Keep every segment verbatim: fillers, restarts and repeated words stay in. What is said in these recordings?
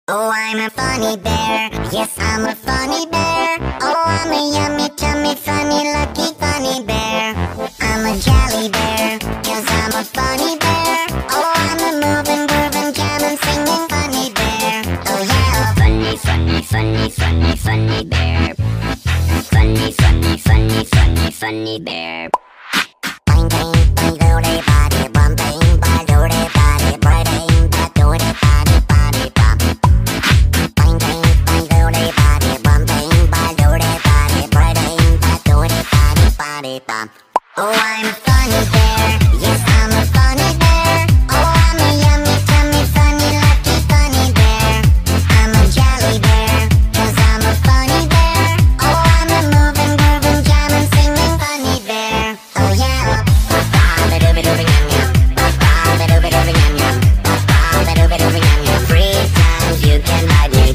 Oh, I'm a funny bear. Yes, I'm a funny bear. Oh, I'm a yummy, tummy, funny, lucky funny bear. I'm a jelly bear, cause I'm a funny bear. Oh, I'm a moving, grooving, jamming, singing funny bear. Oh yeah, funny, funny, funny, funny, funny bear. Funny, funny, funny, funny, funny bear. Bang, bang, bang, do-de, body, bum, bang, bang, do-de, body, bang, bang, do-de, body, body, bum. Bang, bang, bang, do-de, body, bum, bang, bang, do-de, body, bang, bang, do-de, body, body, bum. Oh, I'm a funny bear. Yes, I'm a funny bear. Oh, I'm a yummy, tummy, funny, lucky funny bear. I'm a jelly bear, cause I'm a funny bear. Oh, I'm a moving, grooving, jamming, singing funny bear. Oh yeah. Three times you can ride me.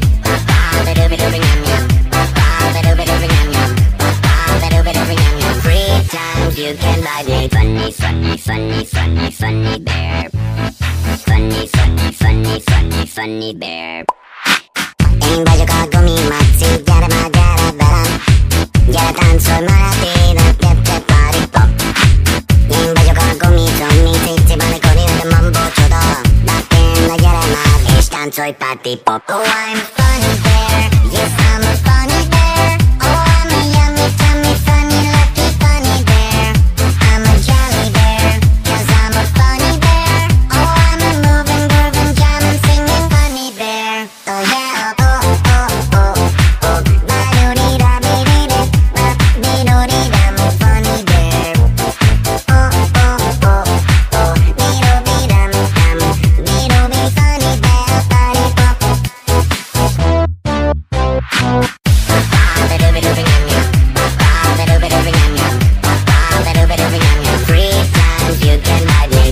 Three times you can ride me. Funny, funny, funny, funny, funny bear. Funny, funny, funny, funny, funny bear. Ing baju kagumi matsi jara magara baram. Jara tanso marati na tep tep party pop. Ing baju kagumi zomi titi bane kori na mambo chodo. Bakken na jara mag ish tanso party pop. Oh, I'm a funny bear. Yes, I'm a funny bear. Oh, I'm a yummy, tummy, funny, lucky funny bear. I'm a jelly bear, cause I'm a funny bear. Oh, I'm a moving, grooving, jamming, singing funny bear. Oh yeah, oh, oh, oh, oh, oh. Ba-do-dee-da, be-dee-dee, ba-dee-do-dee-da, I'm a funny bear. Oh, oh, oh, oh. Be-do-be-dum, dum, be-do-be funny bear, funny pop. Three times you can ride me.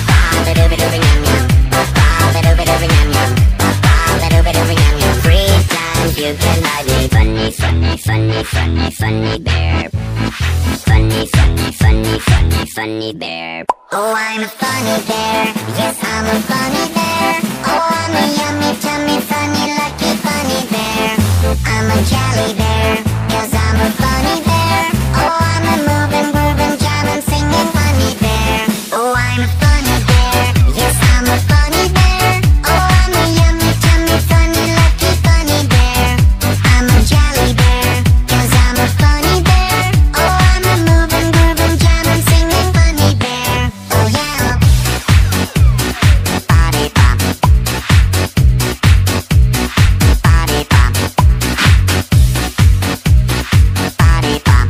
Three times you can ride me. Funny, funny, funny, funny, funny bear. Funny, funny, funny, funny, funny bear. Oh, I'm a funny bear. Yes, I'm a funny bear. Oh, I'm a yummy, tummy, funny, lucky funny bear. I'm a jelly bear, cause I'm a funny bear. Oh, I'm a moving, grooving, jamming, singing funny bear. Oh, I'm a funny bear. Yes, I'm a funny bear. Oh, I'm a yummy, tummy, funny, lucky funny bear. I'm a jelly bear, cause I'm a funny bear. Oh, I'm a moving, grooving, jamming, singing funny bear. Oh yeah. Body pop. Body pop. Body pop.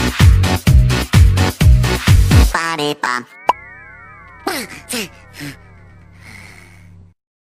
Body pop.